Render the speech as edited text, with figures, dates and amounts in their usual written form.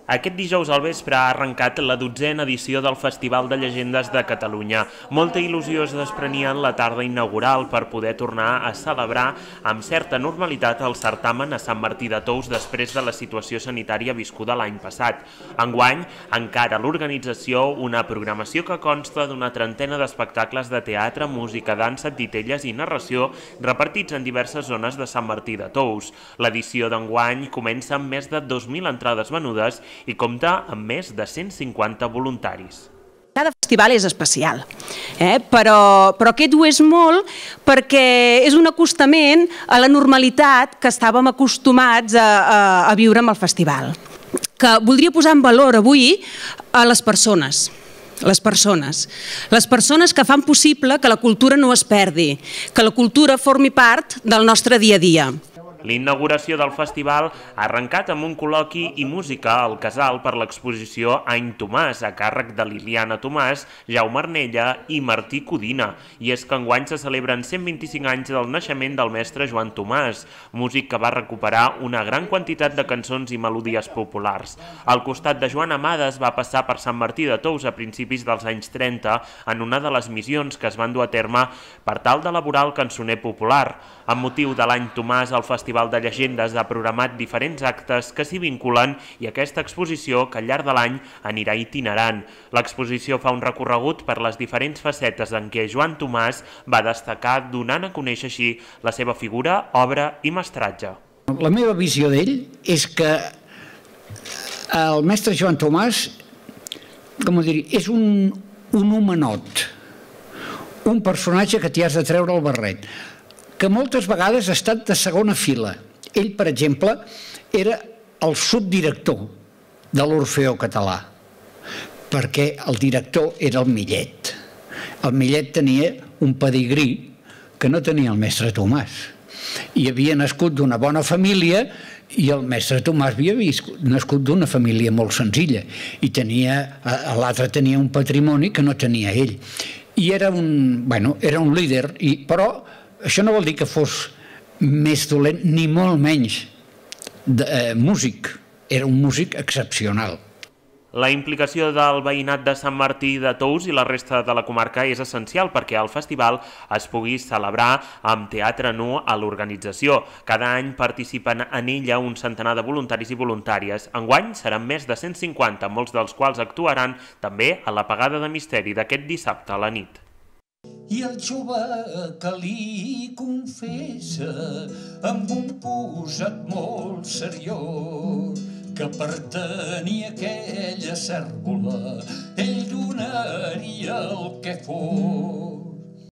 Aquest dijous al vespre ha arrencat la 12a edició del Festival de Llegendes de Catalunya. Molta il·lusió es desprenia en la tarda inaugural per poder tornar a celebrar amb certa normalitat el certamen a Sant Martí de Tous després de la situació sanitària viscuda l'any passat. Enguany, encara l'organització una programació que consta d'una trentena d'espectacles de teatre, música, dansa, titelles i narració repartits en diverses zones de Sant Martí de Tous. L'edició d'enguany comença amb més de 2.000 entrades venudes i compta amb més de 150 voluntaris. Cada festival és especial, però aquest ho és molt perquè és un acostament a la normalitat que estàvem acostumats a viure amb el festival. Que voldria posar en valor avui a les persones. Les persones que fan possible que la cultura no es perdi, que la cultura formi part del nostre dia a dia. L'inauguració del festival ha arrencat amb un col·loqui i música al Casal per l'exposició Any Tomàs, a càrrec de Liliana Tomàs, Jaume Arnella i Martí Codina. I és que enguany se celebren 125 anys del naixement del mestre Joan Tomàs, músic que va recuperar una gran quantitat de cançons i melodies populars. Al costat de Joan Amades va passar per Sant Martí de Tous a principis dels anys 30 en una de les missions que es van dur a terme per tal d'elaborar el cançoner popular. Amb motiu de l'Any Tomàs, el Festival de Llegendes ha programat diferents actes que s'hi vinculen i aquesta exposició, que al llarg de l'any anirà itinerant. L'exposició fa un recorregut per les diferents facetes en què Joan Tomàs va destacar, donant a conèixer així la seva figura, obra i mestratge. La meva visió d'ell és que el mestre Joan Tomàs, és un homenot, un personatge que t'hi has de treure el barret, que moltes vegades ha estat de segona fila. Ell, per exemple, era el subdirector de l'Orfeó Català, perquè el director era el Millet. El Millet tenia un pedigrí que no tenia el mestre Tomàs. I havia nascut d'una bona família i el mestre Tomàs havia nascut d'una família molt senzilla i l'altre tenia un patrimoni que no tenia ell. I era un líder, però això no vol dir que fos més dolent ni molt menys músic. Era un músic excepcional. La implicació del veïnat de Sant Martí de Tous i la resta de la comarca és essencial perquè el festival es pugui celebrar amb teatre nu a l'organització. Cada any participen en ella un centenar de voluntaris i voluntàries. Enguany seran més de 150, molts dels quals actuaran també a l'apagada de misteri d'aquest dissabte a la nit. I el jove que li confessa amb un posat molt seriós que pertanyia a aquella cèrvola, ell donaria el que fos.